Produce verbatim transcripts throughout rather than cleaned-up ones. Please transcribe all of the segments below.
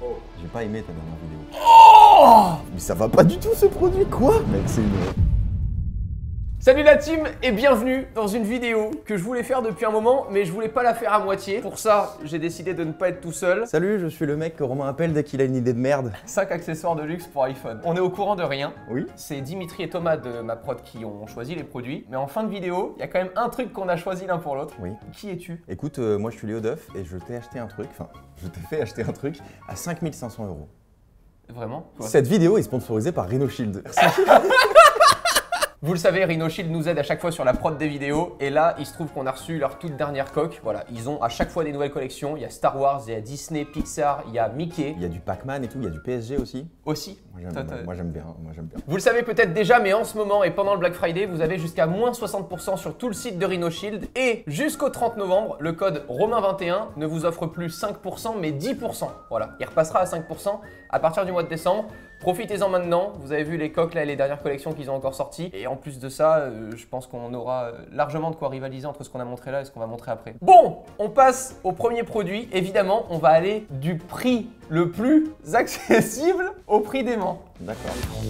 Oh. J'ai pas aimé ta dernière vidéo. Oh, mais ça va pas du tout ce produit, quoi? Mec, c'est une... Salut la team et bienvenue dans une vidéo que je voulais faire depuis un moment mais je voulais pas la faire à moitié. Pour ça, j'ai décidé de ne pas être tout seul. Salut, je suis le mec que Romain appelle dès qu'il a une idée de merde. cinq accessoires de luxe pour iPhone. On est au courant de rien. Oui. C'est Dimitri et Thomas de ma prod qui ont choisi les produits. Mais en fin de vidéo, il y a quand même un truc qu'on a choisi l'un pour l'autre. Oui. Qui es-tu? Écoute, euh, moi je suis Léo Duff et je t'ai acheté un truc, enfin, je t'ai fait acheter un truc à cinq mille cinq cents euros. Vraiment? Quoi? Cette vidéo est sponsorisée par Rhino Shield. Vous le savez, Rhino Shield nous aide à chaque fois sur la prod des vidéos. Et là, il se trouve qu'on a reçu leur toute dernière coque. Voilà, ils ont à chaque fois des nouvelles collections. Il y a Star Wars, il y a Disney, Pixar, il y a Mickey. Il y a du Pac-Man et tout, il y a du P S G aussi. Aussi. Moi j'aime, moi j'aime bien, moi j'aime bien. Vous le savez peut-être déjà, mais en ce moment et pendant le Black Friday, vous avez jusqu'à moins soixante pour cent sur tout le site de Rhino Shield. Et jusqu'au trente novembre, le code Romain vingt et un ne vous offre plus cinq pour cent, mais dix pour cent. Voilà, il repassera à cinq pour cent à partir du mois de décembre. Profitez-en maintenant, vous avez vu les coques là et les dernières collections qu'ils ont encore sorties. Et en plus de ça, euh, je pense qu'on aura largement de quoi rivaliser entre ce qu'on a montré là et ce qu'on va montrer après. Bon, on passe au premier produit. Évidemment, on va aller du prix le plus accessible au prix dément. D'accord.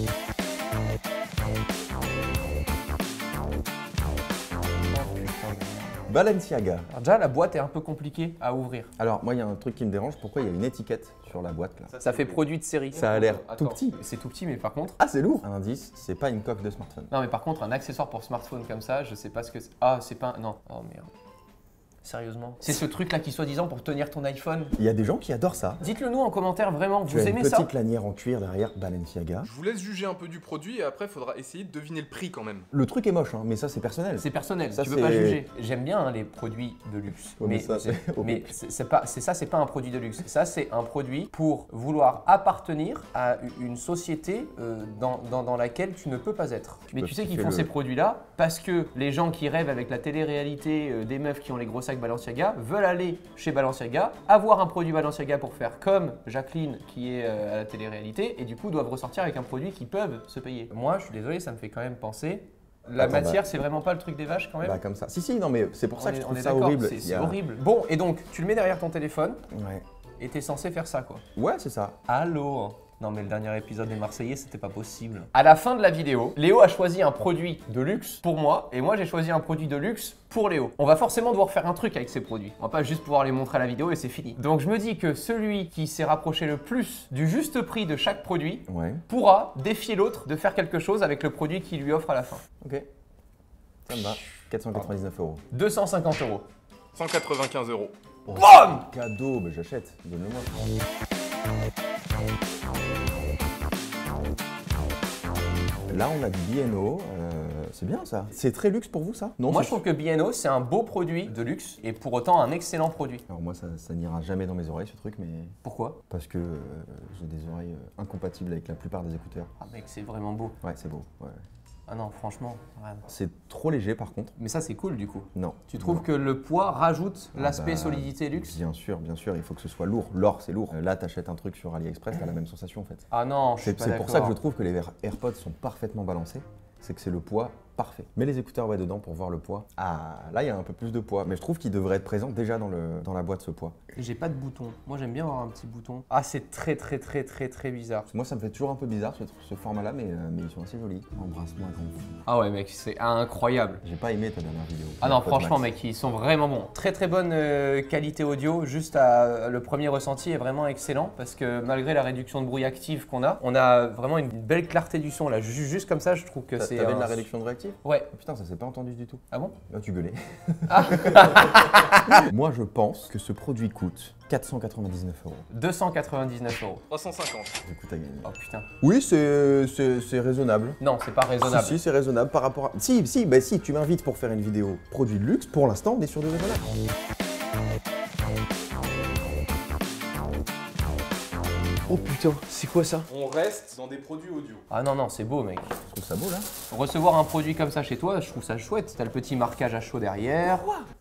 Balenciaga. Alors déjà, la boîte est un peu compliquée à ouvrir. Alors moi il y a un truc qui me dérange, pourquoi il y a une étiquette sur la boîte là? Ça fait produit de série. Ça a l'air Attends, tout petit. C'est tout petit, mais par contre... Ah c'est lourd. Un indice, c'est pas une coque de smartphone. Non, mais par contre, un accessoire pour smartphone comme ça, je sais pas ce que c'est. Ah, c'est pas... un- Non. Oh merde. Sérieusement. C'est ce truc là qui soi-disant pour tenir ton iPhone. Il y a des gens qui adorent ça. Dites-le nous en commentaire, vraiment, Tu vous as une aimez petite ça? lanière en cuir derrière Balenciaga. Je vous laisse juger un peu du produit et après, il faudra essayer de deviner le prix quand même. Le truc est moche, hein, mais ça c'est personnel. C'est personnel, Ça, tu peux pas c'est- juger. J'aime bien hein, les produits de luxe. Ouais, mais mais ça, c'est- c'est- mais c'est c'est pas, c'est ça, c'est pas un produit de luxe. Ça, c'est un produit pour vouloir appartenir à une société euh, dans, dans, dans laquelle tu ne peux pas être. Mais peux tu sais qu'ils kiffer font le- ces produits-là parce que les gens qui rêvent avec la télé-réalité euh, des meufs qui ont les gros sacs Balenciaga veulent aller chez Balenciaga, avoir un produit Balenciaga pour faire comme Jacqueline qui est euh, à la télé-réalité et du coup doivent ressortir avec un produit qu'ils peuvent se payer. Moi, je suis désolé, ça me fait quand même penser. La Attends, matière, bah- c'est vraiment pas le truc des vaches quand même? Bah comme ça. Si si, non mais c'est pour ça On que est- je on trouve est ça d'accord, horrible. c'est Il y c'est a- horrible. Bon, et donc, tu le mets derrière ton téléphone Ouais. et t'es censé faire ça quoi. Ouais, c'est ça. Allô? Non mais le dernier épisode des Marseillais, c'était pas possible. À la fin de la vidéo, Léo a choisi un produit de luxe pour moi et moi j'ai choisi un produit de luxe pour Léo. On va forcément devoir faire un truc avec ces produits. On va pas juste pouvoir les montrer à la vidéo et c'est fini. Donc je me dis que celui qui s'est rapproché le plus du juste prix de chaque produit Ouais. pourra défier l'autre de faire quelque chose avec le produit qu'il lui offre à la fin. Ok. Ça me va. quatre cent quatre-vingt-dix-neuf euros. deux cent cinquante euros. cent quatre-vingt-quinze euros. Oh, Bam! cadeau, bah j'achète. Donne-le-moi. Là, on a du B N O. euh, c'est bien ça. C'est très luxe pour vous ça? Non. Moi c'est- je trouve que B N O c'est un beau produit de luxe et pour autant un excellent produit. Alors moi, ça, ça n'ira jamais dans mes oreilles ce truc, mais Pourquoi? parce que euh, j'ai des oreilles euh, incompatibles avec la plupart des écouteurs. Ah mec, c'est vraiment beau. Ouais, c'est beau. Ouais. Ah non, franchement, vraiment. C'est trop léger par contre. Mais ça c'est cool du coup. Non. Tu trouves Non. que le poids rajoute Ah l'aspect bah, solidité luxe? Bien sûr, bien sûr, il faut que ce soit lourd. L'or, c'est lourd. Euh, Là, t'achètes un truc sur AliExpress, t'as la même sensation en fait. Ah non, je suis C'est pas c'est pour ça que je d'accord. trouve que les Air- AirPods sont parfaitement balancés. C'est que c'est le poids parfait. Mets les écouteurs ouais, dedans pour voir le poids. Ah, là, il y a un peu plus de poids. Mais je trouve qu'il devrait être présent déjà dans, le, dans la boîte, ce poids. J'ai pas de bouton. Moi j'aime bien avoir un petit bouton. Ah c'est très très très très très bizarre. Moi, ça me fait toujours un peu bizarre ce, ce format-là, mais, euh, mais ils sont assez jolis. Embrasse-moi, grand fou. Ah ouais mec, c'est incroyable. J'ai pas aimé ta dernière vidéo. Ah non, AirPods franchement Max. mec, ils sont vraiment bons. Très très bonne euh, qualité audio, juste à, le premier ressenti est vraiment excellent parce que malgré la réduction de bruit active qu'on a, on a vraiment une belle clarté du son là. Ju- Juste comme ça, je trouve que T'a- c'est... T'avais de un- la réduction de réactif? Ouais. Oh, putain, ça s'est pas entendu du tout. Ah bon? Là, tu gueulais. Moi, je pense que ce produit coûte quatre cent quatre-vingt-dix-neuf euros. deux cent quatre-vingt-dix-neuf euros. trois cent cinquante. Du coup, t'as gagné. Oh putain. Oui, c'est c'est- c'est raisonnable. Non, c'est pas raisonnable. Si, si, c'est raisonnable par rapport à... Si, si, bah si, tu m'invites pour faire une vidéo produit de luxe, pour l'instant, on est sur du raisonnable. Oh putain, c'est quoi ça? On reste dans des produits audio. Ah non, non, c'est beau mec. Je trouve ça beau, là. Recevoir un produit comme ça chez toi, je trouve ça chouette. T'as le petit marquage à chaud derrière.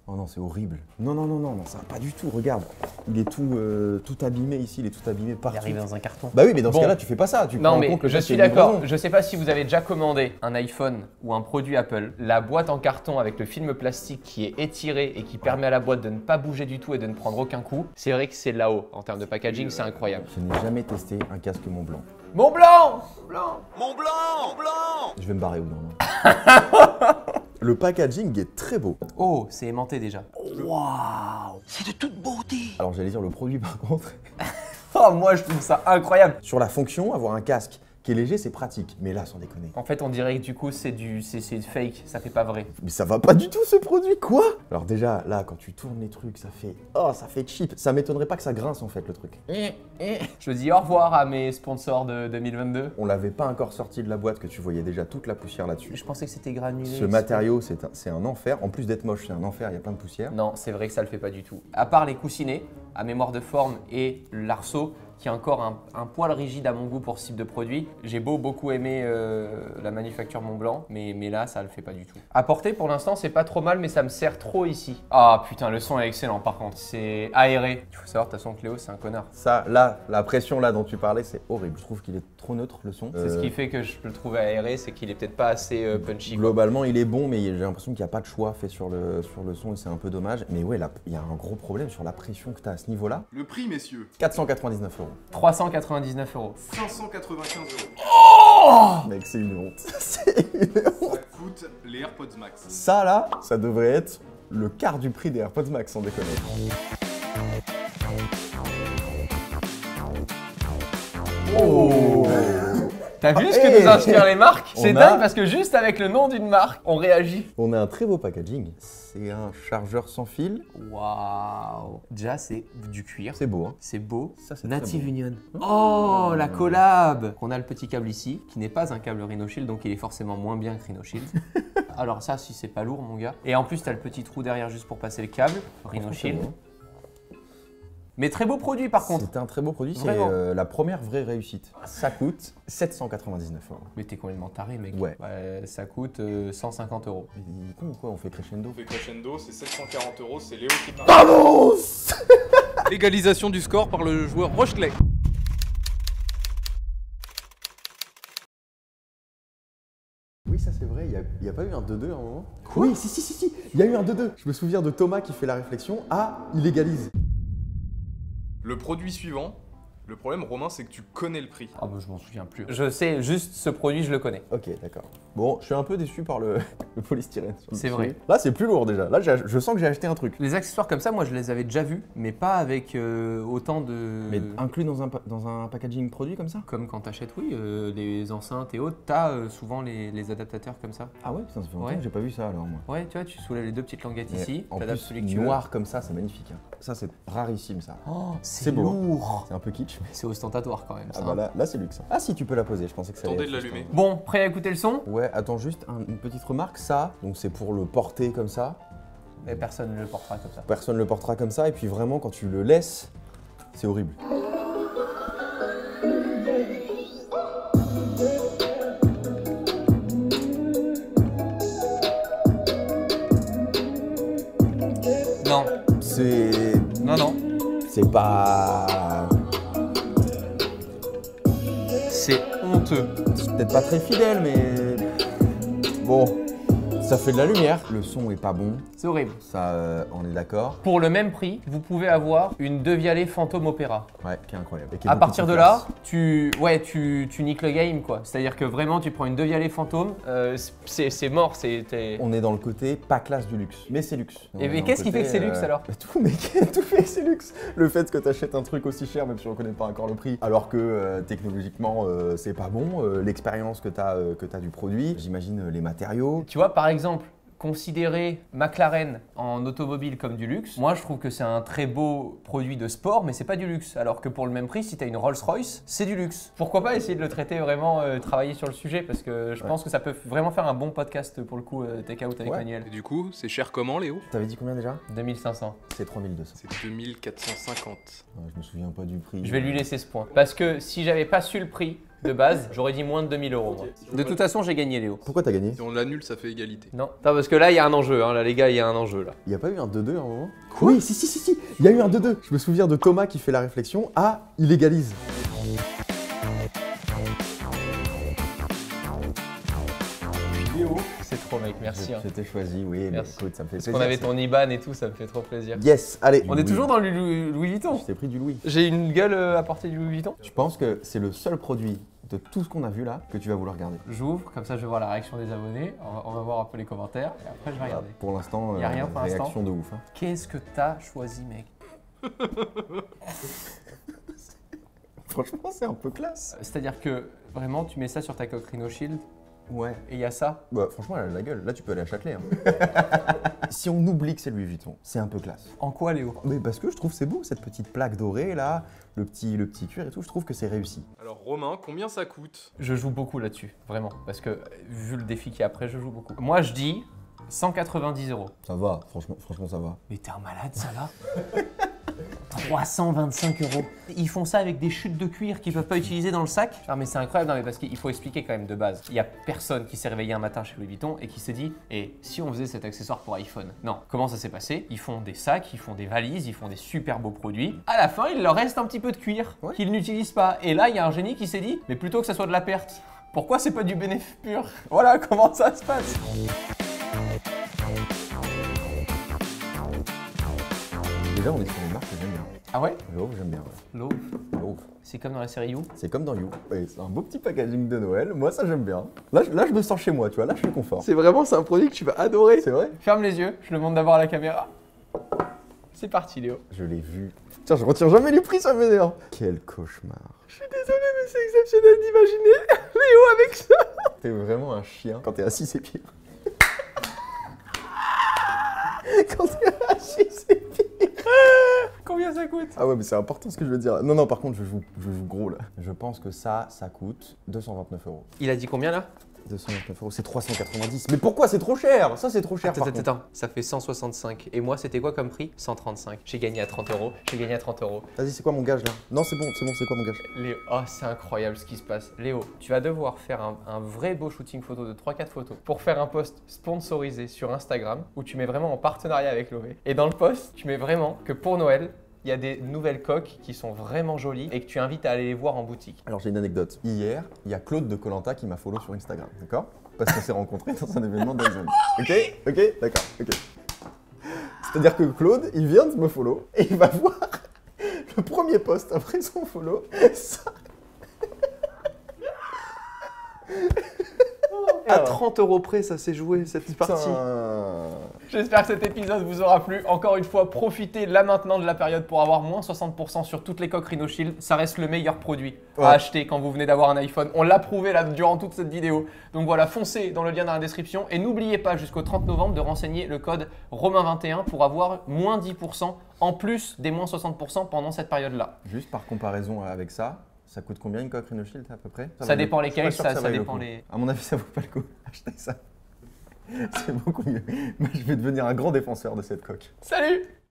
Oh non, c'est horrible. Non, non, non, non, non, ça va pas du tout. Regarde, il est tout, euh, tout abîmé ici, il est tout abîmé Il partout. arrive dans un carton. Bah oui, mais dans Bon. ce cas-là, tu fais pas ça. Tu prends Non en mais compte le je fait suis qu'il y ait une d'accord, livraison. je sais pas si vous avez déjà commandé un iPhone ou un produit Apple, la boîte en carton avec le film plastique qui est étiré et qui permet à la boîte de ne pas bouger du tout et de ne prendre aucun coup, c'est vrai que c'est là-haut. En termes de packaging, c'est incroyable. Je n'ai jamais testé un casque Montblanc. Mont Blanc Blanc Mont Blanc, Mont Blanc. Je vais me barrer où non, non. Le packaging est très beau. Oh, c'est aimanté déjà. Waouh. C'est de toute beauté. Alors j'allais dire le produit par contre. Oh, moi je trouve ça incroyable. Sur la fonction, avoir un casque qui est léger, c'est pratique. Mais là, sans déconner. En fait, on dirait que du coup, c'est du c'est c'est fake, ça fait pas vrai. Mais ça va pas du tout ce produit, quoi. Alors déjà, là, quand tu tournes les trucs, ça fait... Oh, ça fait cheap. Ça m'étonnerait pas que ça grince en fait, le truc. Je dis au revoir à mes sponsors de deux mille vingt-deux. On l'avait pas encore sorti de la boîte que tu voyais déjà toute la poussière là-dessus. Je pensais que c'était granulé. Ce matériau, c'est un, c'est un enfer. En plus d'être moche, c'est un enfer, il y a plein de poussière. Non, c'est vrai que ça le fait pas du tout. À part les coussinets, à mémoire de forme et l'arceau, qui est encore un, un poil rigide à mon goût pour ce type de produit. J'ai beau beaucoup aimer euh, la manufacture Montblanc, mais, mais là, ça le fait pas du tout. À porter, pour l'instant, c'est pas trop mal, mais ça me sert trop ici. Ah putain, le son est excellent par contre. C'est aéré. Il faut savoir, de toute façon, que Léo, c'est un connard. Ça, là, la pression là dont tu parlais, c'est horrible. Je trouve qu'il est trop neutre, le son. C'est ce Euh, qui fait que je peux le trouver aéré, c'est qu'il est peut-être pas assez euh, punchy. quoi. Globalement, il est bon, mais j'ai l'impression qu'il n'y a pas de choix fait sur le, sur le son et c'est un peu dommage. Mais ouais, là, il y a un gros problème sur la pression que tu as à ce niveau-là. Le prix, messieurs, quatre cent quatre-vingt-dix-neuf euros. trois cent quatre-vingt-dix-neuf euros. cinq cent quatre-vingt-quinze euros. Mec, c'est une honte. c'est une honte. Ça coûte les AirPods Max. Ça, là, ça devrait être le quart du prix des AirPods Max, sans déconner. Oh T'as vu ce que Hey nous inspirent les marques? On C'est a- dingue parce que juste avec le nom d'une marque, on réagit. On a un très beau packaging. C'est un chargeur sans fil. Waouh! Déjà, c'est du cuir. C'est beau, hein. C'est beau. Ça, c'est Native très beau. Union. Oh, la collab! On a le petit câble ici, qui n'est pas un câble Rhino Shield, donc il est forcément moins bien que Rhino Shield. Alors ça, si c'est pas lourd, mon gars. Et en plus, t'as le petit trou derrière juste pour passer le câble. Rhino Franchement, c'est Shield. beau. Mais très beau produit par contre. C'est un très beau produit. C'est Vraiment. euh, la première vraie réussite. Ça coûte sept cent quatre-vingt-dix-neuf euros. Mais t'es complètement taré, mec. Ouais. Ça coûte euh, cent cinquante euros. Mais il est con ou quoi? On fait crescendo. On fait crescendo, c'est sept cent quarante euros, c'est Léo qui parle. Vamos. Légalisation du score par le joueur Rochelet. Oui, ça c'est vrai, il n'y a, a pas eu un deux deux à un moment? Oui, si, si, si, si, il y a eu un deux deux. Je me souviens de Thomas qui fait la réflexion. Ah, il égalise. Le produit suivant, le problème, Romain, c'est que tu connais le prix. Ah bah je m'en souviens plus. Je sais juste ce produit, je le connais. Ok, d'accord. Bon, je suis un peu déçu par le, le polystyrène. sur le C'est dessus. vrai. Là, c'est plus lourd déjà. Là, j'ai- je sens que j'ai acheté un truc. Les accessoires comme ça, moi je les avais déjà vus, mais pas avec euh, autant de. Mais inclus dans un, pa- dans un packaging produit comme ça? Comme quand t'achètes, oui, euh, les enceintes et autres, t'as euh, souvent les, les adaptateurs comme ça. Ah ouais, putain, ça fait longtemps Ouais. que j'ai pas vu ça alors moi. Ouais, tu vois, tu soulèves les deux petites languettes Mais ici, en t'adaptes plus, celui que tu veux. noir comme ça, c'est magnifique. hein. Ça, c'est rarissime ça. Oh, C'est c'est beau, hein. lourd. C'est un peu kitsch, mais. C'est ostentatoire quand même. Ah ça, bah hein. là, là c'est luxe. Ah si, tu peux la poser, je pensais que ça allait Attendez être de juste l'allumer. un- Bon, prêt à écouter le son? Ouais, attends juste un- une petite remarque. Ça, donc c'est pour le porter comme ça. Mais personne ne le portera comme ça. Personne le portera comme ça. Et puis vraiment, quand tu le laisses, c'est horrible. Non, C'est. non, non. C'est pas. C'est honteux. C'est peut-être pas très fidèle, mais. Bon. Ça fait de la lumière. Le son est pas bon. C'est horrible. Ça, euh, on est d'accord. Pour le même prix, vous pouvez avoir une Devialet Phantom Opera. Ouais, qui est incroyable. Et qui est À beaucoup partir plus de là, classe. tu, ouais, tu, tu niques le game quoi. C'est-à-dire que vraiment, tu prends une Devialet Phantom, euh, c'est c'est mort. C'est t'es- On est dans le côté pas classe du luxe, mais c'est luxe. On Et est mais dans qu'est-ce le qui fait côté, que c'est luxe, alors bah Tout, mais tout fait que c'est luxe. Le fait que tu achètes un truc aussi cher, même si on ne connaît pas encore le prix, alors que euh, technologiquement euh, c'est pas bon, euh, l'expérience que tu as, que t'as du produit, j'imagine euh, les matériaux. Tu vois, par exemple, considérer McLaren en automobile comme du luxe, moi je trouve que c'est un très beau produit de sport, mais c'est pas du luxe. Alors que pour le même prix, si tu as une Rolls-Royce, c'est du luxe. Pourquoi pas essayer de le traiter vraiment, euh, travailler sur le sujet, parce que je Ouais. pense que ça peut vraiment faire un bon podcast pour le coup, euh, Take Out avec Ouais. Manuel. Et du coup, c'est cher comment, Léo? T'avais dit combien déjà? deux mille cinq cents. C'est trois mille deux cents. C'est deux mille quatre cent cinquante. Ouais, je me souviens pas du prix. Je vais lui laisser ce point. Parce que si j'avais pas su le prix, de base, j'aurais dit moins de deux mille euros. moi. Si on De va- toute façon, j'ai gagné Léo. Pourquoi t'as gagné? Si on l'annule, ça fait égalité. Non, Attends, parce que là, il y a un enjeu. Hein. Là, les gars, il y a un enjeu là. Il y a pas eu un deux deux à un moment? Oui, si, si, si, si. Il y a eu un deux deux. Je me souviens de Thomas qui fait la réflexion. Ah, il égalise. Léo. C'est trop, mec. Merci. hein. J'étais choisi, oui. Mais Merci. écoute, ça me fait Parce plaisir. qu'on avait ça. ton I B A N et tout, ça me fait trop plaisir. Yes, allez. On est toujours dans le Louis Louis Vuitton. Je t'ai pris du Louis. J'ai une gueule euh, à portée du Louis Vuitton. Je pense que c'est le seul produit de tout ce qu'on a vu là que tu vas vouloir garder. J'ouvre, comme ça je vais voir la réaction des abonnés. On va, on va voir un peu les commentaires et après je vais regarder. Pour l'instant, Y a rien euh, pour l'instant. réaction de ouf. hein. Qu'est-ce que t'as choisi, mec? Franchement, c'est un peu classe. C'est-à-dire que vraiment, tu mets ça sur ta coque Rhino Shield Ouais. et il y a ça. Bah, franchement, elle a la gueule. Là, tu peux aller à Châtelet. hein. Si on oublie que c'est Louis Vuitton, c'est un peu classe. En quoi, Léo? Mais parce que je trouve c'est beau, cette petite plaque dorée là, le petit, le petit cuir et tout, je trouve que c'est réussi. Alors Romain, combien ça coûte? Je joue beaucoup là-dessus, vraiment. Parce que vu le défi qu'il y a après, je joue beaucoup. Moi, je dis cent quatre-vingt-dix euros. Ça va, franchement, franchement ça va. Mais t'es un malade, ça là trois cent vingt-cinq euros. Ils font ça avec des chutes de cuir qu'ils peuvent pas utiliser dans le sac. Ah mais c'est incroyable, non mais parce qu'il faut expliquer quand même de base. Il y a personne qui s'est réveillé un matin chez Louis Vuitton et qui s'est dit « Et si on faisait cet accessoire pour iPhone ?» Non. Comment ça s'est passé? Ils font des sacs, ils font des valises, ils font des super beaux produits. À la fin, il leur reste un petit peu de cuir Ouais. qu'ils n'utilisent pas. Et là, il y a un génie qui s'est dit « Mais plutôt que ça soit de la perte, pourquoi c'est pas du bénéfice pur ?» Voilà comment ça se passe. Déjà, on est sur une marque que j'aime bien. Ah ouais? Louvre, j'aime bien. Ouais. L'eau, Louvre. c'est comme dans la série You. C'est comme dans You. Ouais, c'est un beau petit packaging de Noël. Moi, ça, j'aime bien. Là, je- là, je me sens chez moi, tu vois. Là, je suis confort. C'est vraiment, c'est un produit que tu vas adorer. C'est vrai? Ferme les yeux, je le montre d'abord à la caméra. C'est parti, Léo. Je l'ai vu. Tiens, je retiens jamais les prix, ça m'énerve. Quel cauchemar. Je suis désolé, mais c'est exceptionnel d'imaginer Léo avec ça. T'es vraiment un chien quand t'es assis ses pieds. Quand t'es assis ses pieds. Combien ça coûte? Ah ouais, mais c'est important ce que je veux dire. Non, non, par contre, je joue, je joue gros là. Je pense que ça, ça coûte deux cent vingt-neuf euros. Il a dit combien là? deux cent vingt-neuf euros, c'est trois cent quatre-vingt-dix. Mais pourquoi c'est trop cher? Ça, c'est trop cher. Attends, par attends, contre. attends, ça fait cent soixante-cinq. Et moi, c'était quoi comme prix? cent trente-cinq. J'ai gagné à trente euros. J'ai gagné à trente euros. Vas-y, c'est quoi mon gage là? Non, c'est bon, c'est bon, c'est quoi mon gage? Léo, oh, c'est incroyable ce qui se passe. Léo, tu vas devoir faire un, un vrai beau shooting photo de trois quatre photos pour faire un post sponsorisé sur Instagram où tu mets vraiment en partenariat avec Loé. Et dans le post, tu mets vraiment que pour Noël, il y a des nouvelles coques qui sont vraiment jolies et que tu invites à aller les voir en boutique. Alors, j'ai une anecdote. Hier, il y a Claude de Koh-Lanta qui m'a follow sur Instagram, d'accord? Parce qu'on s'est rencontrés dans un événement d'Alzheimer. Ok? Ok? D'accord, ok. C'est-à-dire que Claude, il vient de me follow et il va voir le premier post après son follow. Ça. À trente euros près, ça s'est joué cette partie. Putain. J'espère que cet épisode vous aura plu. Encore une fois, profitez là maintenant de la période pour avoir moins soixante pour cent sur toutes les coques Rhino Shield. Ça reste le meilleur produit Ouais. à acheter quand vous venez d'avoir un iPhone. On l'a prouvé là durant toute cette vidéo. Donc voilà, foncez dans le lien dans la description. Et n'oubliez pas jusqu'au trente novembre de renseigner le code Romain vingt et un pour avoir moins dix pour cent en plus des moins soixante pour cent pendant cette période-là. Juste par comparaison avec ça, ça coûte combien une coque Rhino Shield à peu près? Ça vaut- dépend je suis pas lesquels, sûr ça- que ça vaille le dépend coup. les- À mon avis, ça vaut pas le coup. Achetez ça. C'est beaucoup mieux. Moi, je vais devenir un grand défenseur de cette coque. Salut!